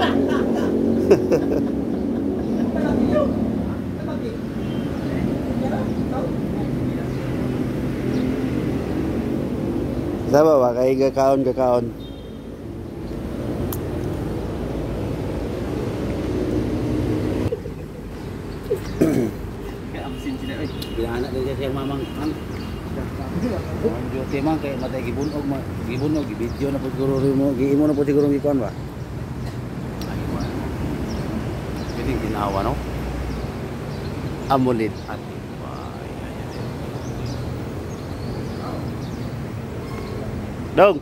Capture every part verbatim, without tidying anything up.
Sama ba? Kaya gakaon-gakaon. Kaya absin sila eh. Binahanak din siya mamang kan. Ang duty man kay matay gibunog ma gibunog video na po siguro mo giimo na po siguro gikuan ba. Ay mo. Pwede ginawa no. Amulit. Dong.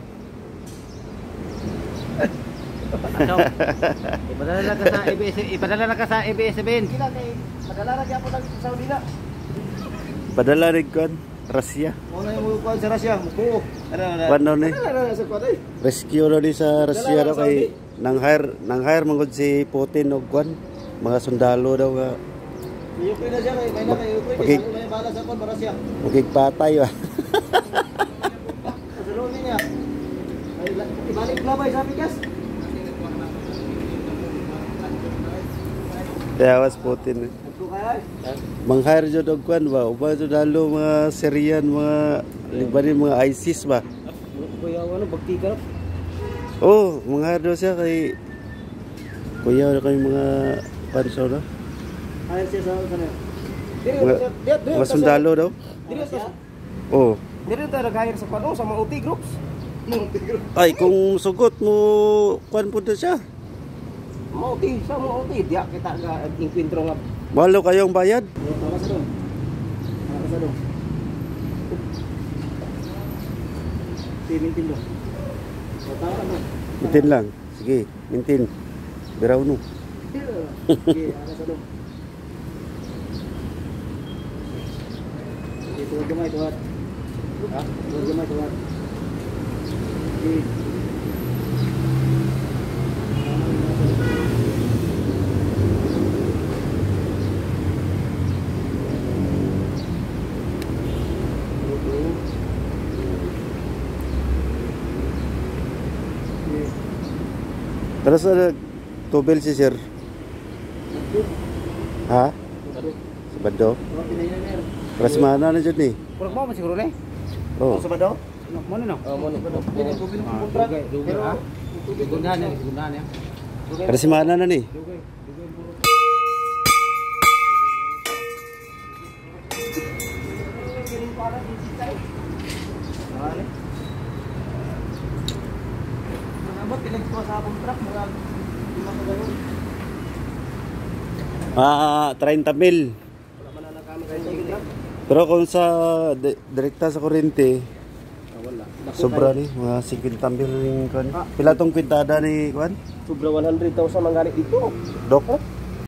Dong. Ipadala na ka sa A B S, ipadala na ka sa A B S seven. Kila kay padala na gyapon sa Saudi na. Padala rin kon, Russia. Mo na mo kuan sa Russia, mo. Ano ni? Sa kuan ay. Rescue na di sa Russia daw kay nang hire nang hire mangod si Putin og kwan mga sundalo daw nga. Ukraine na siya kay may na kay Ukraine, may bala sa kuan para Russia. Magigpatay ba. Sa loob niya. Ay ibalik labay sa Pikas. Tawas Putin. Mang-hire jud og kwan ba, uba jud dalo mga Syrian, mga Lebanon, mga ISIS ba. Kuya ano bagtika. Oh, mang-hire daw siya kay kuya kay mga panso na. Ay siya sa sana. Mga, mga sundalo daw. Dili to. Oh. Dili to nag-hire sa kuan sa mga U T groups. Ay kung sugot mo kwan pud siya. Mau ti, sa mau ti dia kita ga inkwentro nga. Malo kayong bayad? Tama sa dong. Tama sa dong. Mintin dong. Tama na. Mintin lang. Sige, mintin. Biraw no. Sige, ana sa dong. Ito gamay tuwat. Ha? Ito gamay tuwat. Sige. Terus ada tubel si sir. Ha? Sabado. Terus mana na jud ni? Kurang mo siguro ni. Oh. Sabado? Mo no? Oh, mo no. Dili ko bin kontrak. Pero gundahan ni, gundahan ya. Terus mana na ni? Ah, thirty mil. Pero kung sa di, direkta sa kuryente, sobra ni mga fifty mil ning kan. Pila tong kwintada ni kuan? Sobra one hundred thousand mangani dito. Dok.